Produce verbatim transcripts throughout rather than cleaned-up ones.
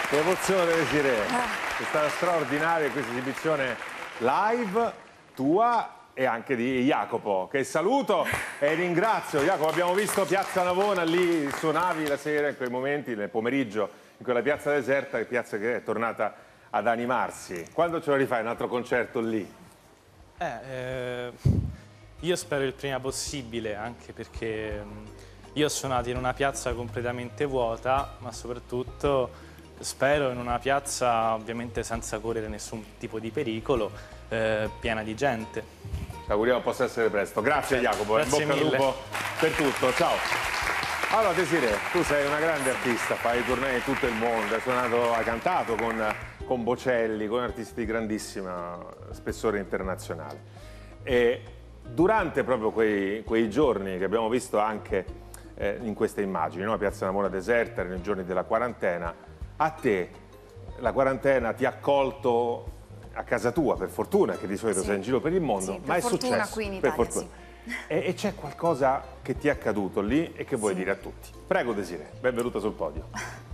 Che emozione, Desirée. È stata straordinaria questa esibizione live tua e anche di Jacopo, che saluto e ringrazio. Jacopo, abbiamo visto Piazza Navona, lì suonavi la sera, in quei momenti, nel pomeriggio, in quella piazza deserta, piazza che è tornata ad animarsi. Quando ce lo rifai un altro concerto lì? Eh, eh, io spero il prima possibile, anche perché io ho suonato in una piazza completamente vuota, ma soprattutto spero in una piazza ovviamente senza correre nessun tipo di pericolo, eh, piena di gente. Ci auguriamo possa essere presto. Grazie Jacopo, Grazie in bocca al lupo per tutto, ciao. Allora Desirée, tu sei una grande artista, fai tournée in tutto il mondo, hai suonato, hai cantato con, con Bocelli, con artisti di grandissimo spessore internazionale. E durante proprio quei, quei giorni che abbiamo visto anche eh, in queste immagini, no? Piazza Navona deserta, nei giorni della quarantena, a te la quarantena ti ha accolto a casa tua, per fortuna, che di solito sì. sei in giro per il mondo, sì, per ma è fortuna successo. Qui in Italia, per fortuna. Sì. E, e c'è qualcosa che ti è accaduto lì e che vuoi sì. dire a tutti. Prego Desirée, benvenuta sul podio.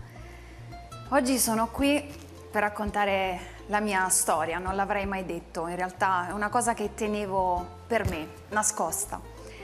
Oggi sono qui per raccontare la mia storia, non l'avrei mai detto, in realtà è una cosa che tenevo per me, nascosta.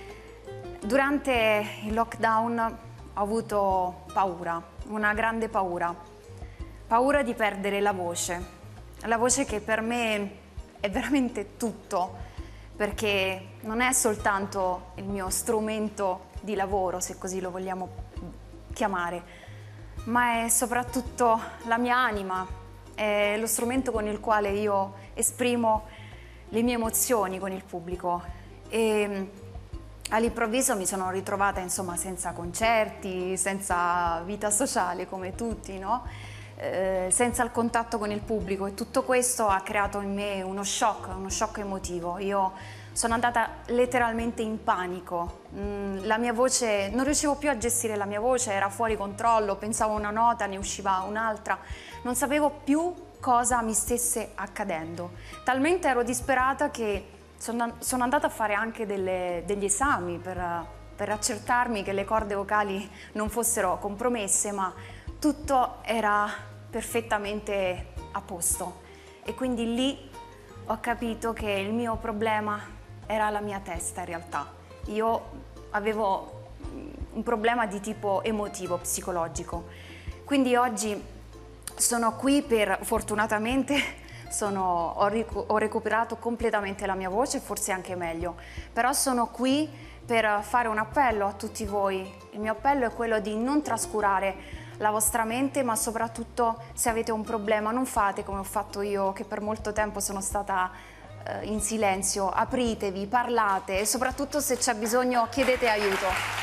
Durante il lockdown ho avuto paura, una grande paura, paura di perdere la voce, la voce che per me è veramente tutto, perché non è soltanto il mio strumento di lavoro, se così lo vogliamo chiamare, ma è soprattutto la mia anima, è lo strumento con il quale io esprimo le mie emozioni con il pubblico. E all'improvviso mi sono ritrovata insomma senza concerti, senza vita sociale come tutti, no? Eh, senza il contatto con il pubblico, e tutto questo ha creato in me uno shock, uno shock emotivo. Io sono andata letteralmente in panico, mm, la mia voce, non riuscivo più a gestire la mia voce, era fuori controllo, pensavo una nota, ne usciva un'altra, non sapevo più cosa mi stesse accadendo. Talmente ero disperata che sono, sono andata a fare anche delle, degli esami per, per accertarmi che le corde vocali non fossero compromesse, ma tutto era perfettamente a posto, e quindi lì ho capito che il mio problema era la mia testa in realtà. Io avevo un problema di tipo emotivo, psicologico. Quindi oggi sono qui per, fortunatamente, sono, ho, ricu- ho recuperato completamente la mia voce, forse anche meglio, però sono qui per fare un appello a tutti voi. Il mio appello è quello di non trascurare la vostra mente, ma soprattutto se avete un problema non fate come ho fatto io, che per molto tempo sono stata eh, in silenzio. Apritevi, parlate, e soprattutto se c'è bisogno chiedete aiuto.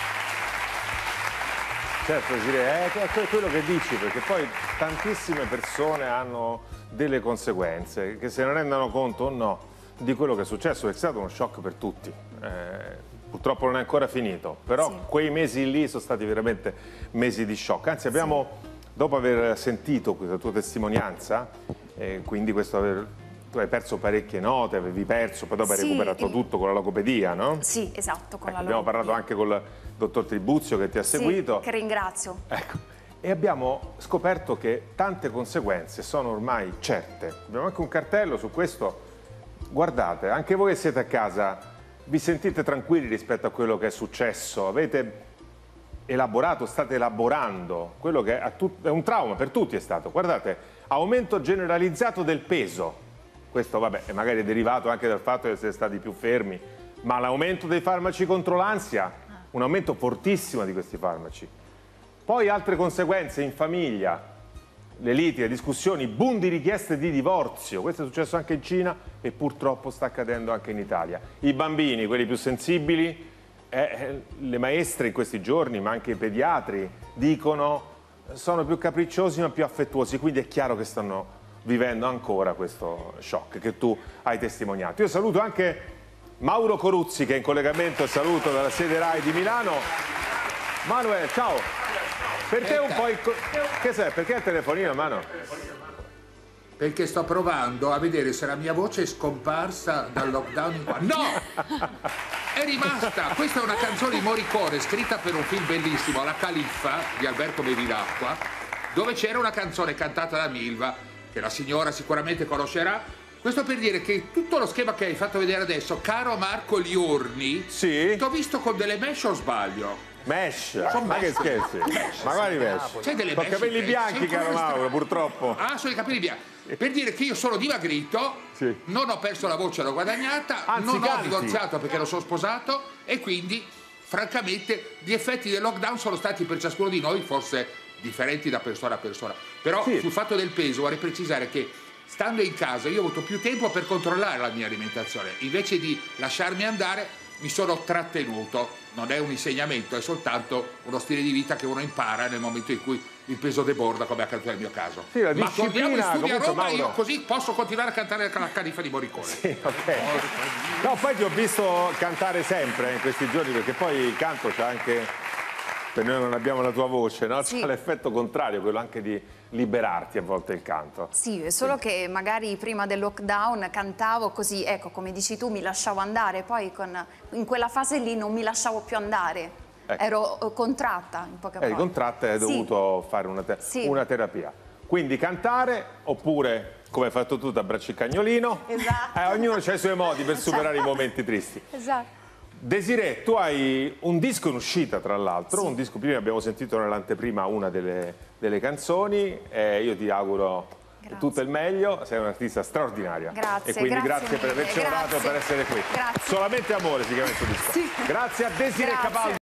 Certo, Desirée, è quello che dici, perché poi tantissime persone hanno delle conseguenze che se ne rendono conto o no di quello che è successo. È stato uno shock per tutti. Eh, Purtroppo non è ancora finito, però sì. quei mesi lì sono stati veramente mesi di shock. Anzi, abbiamo, sì. dopo aver sentito questa tua testimonianza, eh, quindi questo aver, tu hai perso parecchie note, avevi perso, poi dopo sì, hai recuperato il... tutto con la logopedia, no? Sì, esatto, con ecco, la abbiamo logopedia. parlato anche col dottor Tribuzio che ti ha sì, seguito. Che ringrazio. Ecco. E abbiamo scoperto che tante conseguenze sono ormai certe. Abbiamo anche un cartello su questo. Guardate, anche voi che siete a casa, vi sentite tranquilli rispetto a quello che è successo? Avete elaborato, state elaborando quello che è, è un trauma per tutti è stato. Guardate, aumento generalizzato del peso. Questo vabbè è magari derivato anche dal fatto che siete stati più fermi, ma l'aumento dei farmaci contro l'ansia, un aumento fortissimo di questi farmaci. Poi altre conseguenze in famiglia, le liti, le discussioni, boom di richieste di divorzio. Questo è successo anche in Cina e purtroppo sta accadendo anche in Italia. I bambini, quelli più sensibili, eh, le maestre in questi giorni, ma anche i pediatri, dicono sono più capricciosi ma più affettuosi, quindi è chiaro che stanno vivendo ancora questo shock che tu hai testimoniato. Io saluto anche Mauro Coruzzi che è in collegamento, saluto dalla sede RAI di Milano. Manuel, ciao! Perché un po' il... Che sei? Perché il telefonino, mano? Perché sto provando a vedere se la mia voce è scomparsa dal lockdown in qua. No! È rimasta! Questa è una canzone di Morricone scritta per un film bellissimo, La Califfa, di Alberto Bevilacqua, dove c'era una canzone cantata da Milva, che la signora sicuramente conoscerà. Questo per dire che tutto lo schema che hai fatto vedere adesso, caro Marco Liorni, Sì. ti ho visto con delle mesh o sbaglio? Mesh, ma che scherzi? Ma quali mesh? C'è delle Sono mesh capelli che- bianchi, sei caro un po' Mauro, purtroppo. Ah, sono i capelli bianchi. Per dire che io sono dimagrito, Sì. non ho perso la voce, l'ho guadagnata, Anzi, non ho canti. divorziato perché non sono sposato e quindi, francamente, gli effetti del lockdown sono stati per ciascuno di noi forse differenti da persona a persona. Però Sì. sul fatto del peso vorrei precisare che stando in casa io ho avuto più tempo per controllare la mia alimentazione. Invece di lasciarmi andare mi sono trattenuto. Non è un insegnamento, è soltanto uno stile di vita che uno impara nel momento in cui il peso deborda, come è accaduto nel mio caso. Sì, la Ma torniamo in disciplina, studio a comunque, Roma, Mauro. io così posso continuare a cantare la califa di Morricone. Sì, ok. No, poi ti ho visto cantare sempre in questi giorni, perché poi il canto c'ha anche, per noi non abbiamo la tua voce, no? C'ha Sì. l'effetto contrario, quello anche di liberarti a volte il canto. Sì, è solo che magari prima del lockdown cantavo così, ecco, come dici tu, mi lasciavo andare, poi con, in quella fase lì non mi lasciavo più andare. Ecco. Ero eh, contratta, in poche Eh, parole. di contratta hai Sì. dovuto fare una, te- Sì. una terapia. Quindi cantare, oppure, come hai fatto tu, t'abbracci il cagnolino. Esatto. Eh, ognuno ha i suoi modi per superare i momenti tristi. Esatto. Desiree, tu hai un disco in uscita, tra l'altro, un disco, prima abbiamo sentito nell'anteprima una delle, delle canzoni, e io ti auguro Grazie. tutto il meglio, sei un'artista straordinaria. Grazie, E quindi grazie grazie, per mille, averci onorato, grazie. per essere qui. Grazie. Solamente amore si chiama il tuo disco. Sì. Grazie a Desiree Grazie. Cavallo.